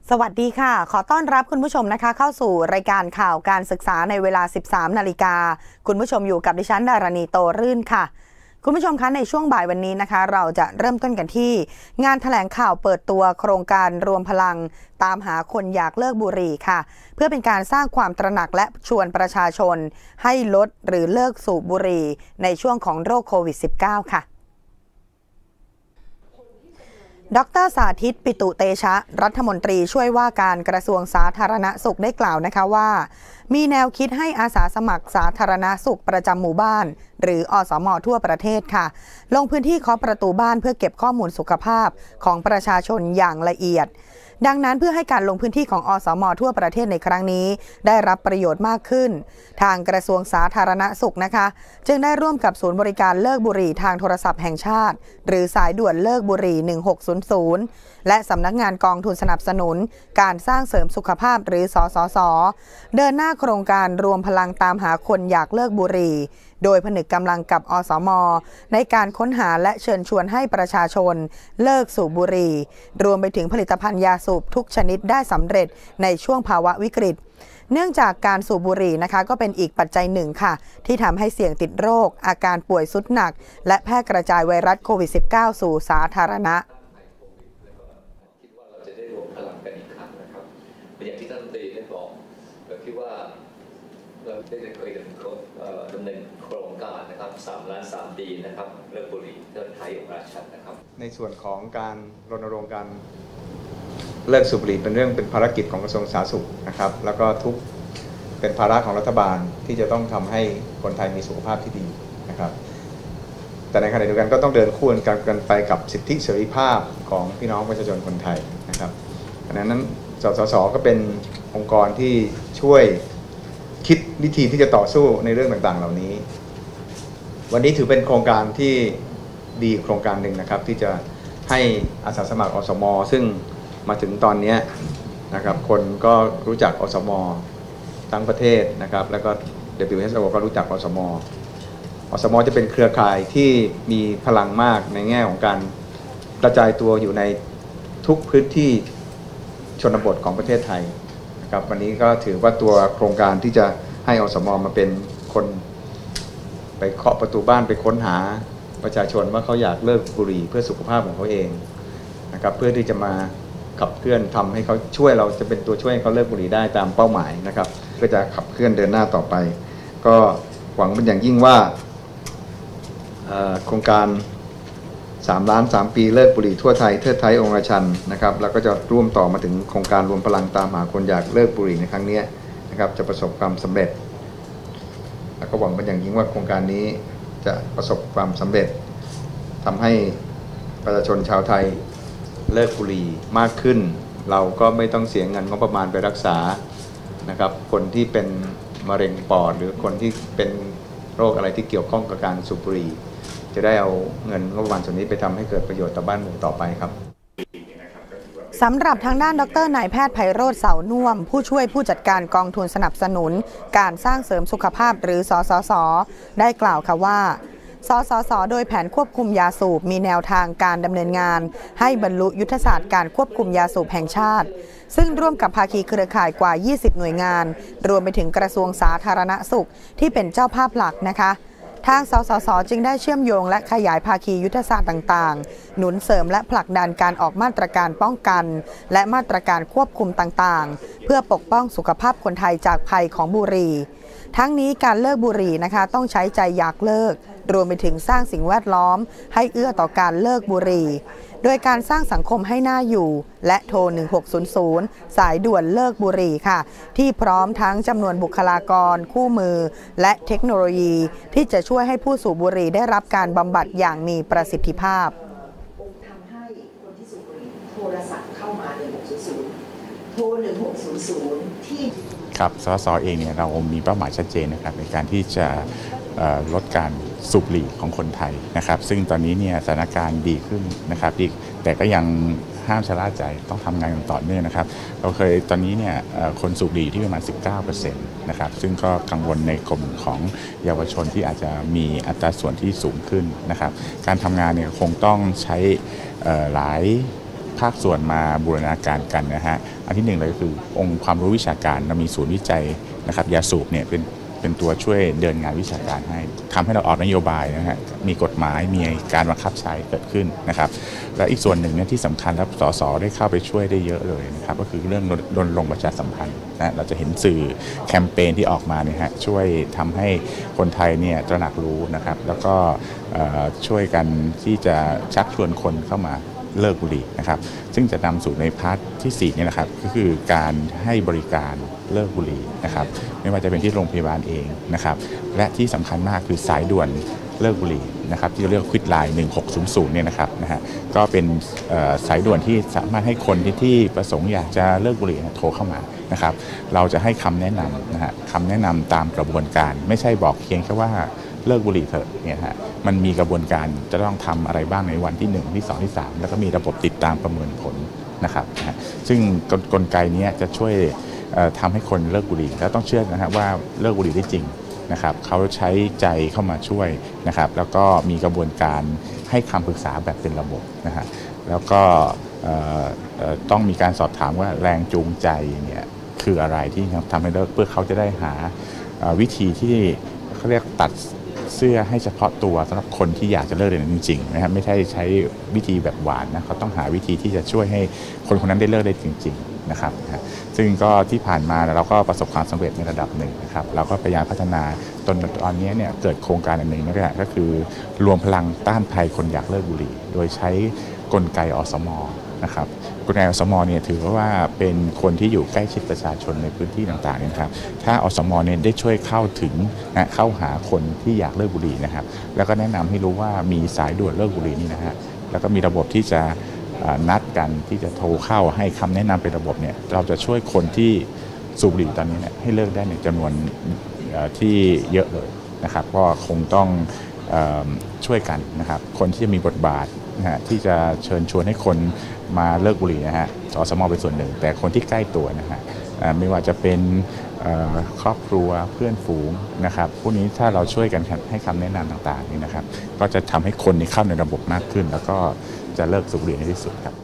สวัสดีค่ะขอต้อนรับคุณผู้ชมนะคะเข้าสู่รายการข่าวการศึกษาในเวลา 13 นาฬิกาคุณผู้ชมอยู่กับดิฉันดารณีโตรื่นค่ะคุณผู้ชมคะในช่วงบ่ายวันนี้นะคะเราจะเริ่มต้นกันที่งานแถลงข่าวเปิดตัวโครงการรวมพลังตามหาคนอยากเลิกบุหรี่ค่ะเพื่อเป็นการสร้างความตระหนักและชวนประชาชนให้ลดหรือเลิกสูบบุหรี่ในช่วงของโรคโควิด -19 ค่ะดร.สาธิต ปิตุเตชะรัฐมนตรีช่วยว่าการกระทรวงสาธารณสุขได้กล่าวนะคะว่ามีแนวคิดให้อาสาสมัครสาธารณสุขประจำหมู่บ้านหรืออสม.ทั่วประเทศค่ะลงพื้นที่เคาะประตูบ้านเพื่อเก็บข้อมูลสุขภาพของประชาชนอย่างละเอียดดังนั้นเพื่อให้การลงพื้นที่ของอสม.ทั่วประเทศในครั้งนี้ได้รับประโยชน์มากขึ้นทางกระทรวงสาธารณสุขนะคะจึงได้ร่วมกับศูนย์บริการเลิกบุหรี่ทางโทรศัพท์แห่งชาติหรือสายด่วนเลิกบุหรี่1600และสำนักงานกองทุนสนับสนุนการสร้างเสริมสุขภาพหรือสสส.เดินหน้าโครงการรวมพลังตามหาคนอยากเลิกบุหรี่โดยผนึกกำลังกับอสม.ในการค้นหาและเชิญชวนให้ประชาชนเลิกสูบบุหรี่รวมไปถึงผลิตภัณฑ์ยาสูบทุกชนิดได้สำเร็จในช่วงภาวะวิกฤตเนื่องจากการสูบบุหรี่นะคะก็เป็นอีกปัจจัยหนึ่งค่ะที่ทำให้เสี่ยงติดโรคอาการป่วยทรุดหนักและแพร่กระจายไวรัสโควิด -19 สู่สาธารณะคิดว่าเราจะได้รวมพลังกันอีกครั้งนะครับอย่างที่ท่านรัฐมนตรีได้บอกเราคิดว่าเราได้เคยดำเนินโครงการนะครับ3 ล้าน 3 ปีนะครับเลิกบุหรี่เทิดไทยองค์ราชันนะครับในส่วนของการรณรงค์การเลิกสูบบุหรี่เป็นภารกิจของกระทรวงสาธารณสุขนะครับแล้วก็เป็นภาระของรัฐบาลที่จะต้องทำให้คนไทยมีสุขภาพที่ดีนะครับแต่ในขณะเดียวกันก็ต้องเดินคู่กันไปกับสิทธิเสรีภาพของพี่น้องประชาชนคนไทยนะครับดังนั้นสสส.ก็เป็นองค์กรที่ช่วยคิดวิธีที่จะต่อสู้ในเรื่องต่างๆเหล่านี้วันนี้ถือเป็นโครงการที่ดีโครงการหนึ่งนะครับที่จะให้อาสาสมัครอสม.ซึ่งมาถึงตอนนี้นะครับคนก็รู้จักอสม.ทั้งประเทศนะครับแล้วก็ WHO ก็รู้จักอสม.จะเป็นเครือข่ายที่มีพลังมากในแง่ของการกระจายตัวอยู่ในทุกพื้นที่ชนบทของประเทศไทยนะครับวันนี้ก็ถือว่าตัวโครงการที่จะให้อสม.มาเป็นคนไปเคาะประตูบ้านไปค้นหาประชาชนว่าเขาอยากเลิกบุหรี่เพื่อสุขภาพของเขาเองนะครับเพื่อที่จะมาขับเคลื่อนทำให้เขาช่วยเราจะเป็นตัวช่วยให้เขาเลิกบุหรี่ได้ตามเป้าหมายนะครับเพื่อจะขับเคลื่อนเดินหน้าต่อไปก็หวังเป็นอย่างยิ่งว่าโครงการ3 ล้าน 3 ปีเลิกบุหรี่ทั่วไทยเทิดไทยองค์ราชันนะครับแล้วก็จะร่วมต่อมาถึงโครงการรวมพลังตามหาคนอยากเลิกบุหรี่ในครั้งนี้นะครับจะประสบความสำเร็จแล้วก็หวังเป็นอย่างยิ่งว่าโครงการนี้จะประสบความสำเร็จทำให้ประชาชนชาวไทยเลิกบุหรี่มากขึ้นเราก็ไม่ต้องเสียเงินงบประมาณไปรักษานะครับคนที่เป็นมะเร็งปอดหรือคนที่เป็นโรคอะไรที่เกี่ยวข้องกับการสูบบุหรี่จะได้เอาเงินงบประมาณส่วนนี้ไปทำให้เกิดประโยชน์ต่อบ้านเมืองต่อไปครับสำหรับทางด้านดร.นายแพทย์ไพโรจน์ เสาน่วมผู้ช่วยผู้จัดการกองทุนสนับสนุนการสร้างเสริมสุขภาพหรือสสส.ได้กล่าวค่ะว่าสสส.โดยแผนควบคุมยาสูบมีแนวทางการดำเนินงานให้บรรลุยุทธศาสตร์การควบคุมยาสูบแห่งชาติซึ่งร่วมกับภาคีเครือข่ายกว่า20หน่วยงานรวมไปถึงกระทรวงสาธารณสุขที่เป็นเจ้าภาพหลักนะคะทางสสส.จึงได้เชื่อมโยงและขยายภาคียุทธศาสตร์ต่างๆหนุนเสริมและผลักดันการออกมาตรการป้องกันและมาตรการควบคุมต่างๆเพื่อปกป้องสุขภาพคนไทยจากภัยของบุหรี่ทั้งนี้การเลิกบุหรี่นะคะต้องใช้ใจอยากเลิกรวมไปถึงสร้างสิ่งแวดล้อมให้เอื้อต่อการเลิกบุหรี่โดยการสร้างสังคมให้น่าอยู่และโทร1600สายด่วนเลิกบุหรี่ค่ะที่พร้อมทั้งจำนวนบุคลากรคู่มือและเทคโนโลยีที่จะช่วยให้ผู้สูบบุหรี่ได้รับการบำบัดอย่างมีประสิทธิภาพทำให้คนที่สูบบุหรี่โทรศัพท์เข้ามา1600โทร1600ที่ครับสสเองเนี่ยเรามีเป้าหมายชัดเจนนะครับในการที่จะลดการสูบบุหรี่ของคนไทยนะครับซึ่งตอนนี้เนี่ยสถานการณ์ดีขึ้นนะครับแต่ก็ยังห้ามชะล่าใจต้องทำงานอย่างต่อเนื่องนะครับเราเคยตอนนี้เนี่ยคนสูบบุหรี่ที่ประมาณ 19% นะครับซึ่งก็กังวลในกลุ่มของเยาวชนที่อาจจะมีอัตราส่วนที่สูงขึ้นนะครับการทำงานเนี่ยคงต้องใช้หลายภาคส่วนมาบูรณาการกันนะฮะอันที่หนึ่งเลยก็คือองค์ความรู้วิชาการเรามีศูนย์วิจัยนะครับยาสูบเนี่ยเป็นตัวช่วยเดินงานวิชาการให้ทำให้เราออกนโยบายนะฮะมีกฎหมายมีการบังคับใช้เกิดขึ้นนะครับและอีกส่วนหนึ่งเนี่ยที่สำคัญแล้วสสได้เข้าไปช่วยได้เยอะเลยนะครับก็คือเรื่องรณรงค์ประชาสัมพันธ์นะเราจะเห็นสื่อแคมเปญที่ออกมาเนี่ยฮะช่วยทำให้คนไทยเนี่ยตระหนักรู้นะครับแล้วก็ช่วยกันที่จะชักชวนคนเข้ามาเลิกบุหรี่นะครับซึ่งจะนำสู่ในพาร์ทที่4เนี่ยนะครับก็คือการให้บริการเลิกบุหรี่นะครับไม่ว่าจะเป็นที่โรงพยาบาลเองนะครับและที่สำคัญมากคือสายด่วนเลิกบุหรี่นะครับที่เรียกควิดไลน์1600เนี่ยนะครับก็เป็นสายด่วนที่สามารถให้คนที่ประสงค์อยากจะเลิกบุหรี่โทรเข้ามานะครับเราจะให้คำแนะนำนะฮะคำแนะนำตามกระบวนการไม่ใช่บอกเพียงแค่ว่าเลิกบุหรี่เถอะเนี่ยฮะมันมีกระบวนการจะต้องทำอะไรบ้างในวันที่1ที่2ที่3แล้วก็มีระบบติดตามประเมินผลนะครับซึ่งกลไกนี้จะช่วยทำให้คนเลิกบุหรี่แล้วต้องเชื่อนะครับว่าเลิกบุหรี่ได้จริงนะครับเขาใช้ใจเข้ามาช่วยนะครับแล้วก็มีกระบวนการให้คำปรึกษาแบบเป็นระบบนะฮะแล้วก็ต้องมีการสอบถามว่าแรงจูงใจเนี่ยคืออะไรที่ทำให้เลิกเพื่อเขาจะได้หาวิธีที่เขาเรียกตัดเสื้อให้เฉพาะตัวสำหรับคนที่อยากจะเลิกจริงๆนะครับไม่ใช่ใช้วิธีแบบหวานนะเขาต้องหาวิธีที่จะช่วยให้คนคนนั้นได้เลิกได้จริงๆนะครับซึ่งก็ที่ผ่านมาเราก็ประสบความสำเร็จในระดับหนึ่งนะครับเราก็พยายามพัฒนาตอนนี้เนี่ยเกิดโครงการอันหนึ่งนี่แหละก็คือรวมพลังต้านภัยคนอยากเลิกบุหรี่โดยใช้กลไกอสม.นะครับกลไกอสม.เนี่ยถือว่าเป็นคนที่อยู่ใกล้ชิดประชาชนในพื้นที่ต่างๆนะครับถ้าอสม.เนี่ยได้ช่วยเข้าถึงเข้าหาคนที่อยากเลิกบุหรี่นะครับแล้วก็แนะนำให้รู้ว่ามีสายด่วนเลิกบุหรี่นี่นะฮะแล้วก็มีระบบที่จะนัดกันที่จะโทรเข้าให้คำแนะนำเป็นระบบเนี่ยเราจะช่วยคนที่สูบบุหรี่ตอนนี้เนี่ยให้เลิกได้ในจำนวนที่เยอะเลยนะครับก็คงต้องช่วยกันนะครับคนที่จะมีบทบาทนะฮะที่จะเชิญชวนให้คนมาเลิกบุหรี่นะฮะอสม.เป็นส่วนหนึ่งแต่คนที่ใกล้ตัวนะฮะไม่ว่าจะเป็นครอบครัวเพื่อนฝูงนะครับพวกนี้ถ้าเราช่วยกันให้คำแนะนำต่างๆนี่นะครับก็จะทำให้คนเข้าในระบบมากขึ้นแล้วก็จะเลิกสูบบุหรี่ในที่สุดครับ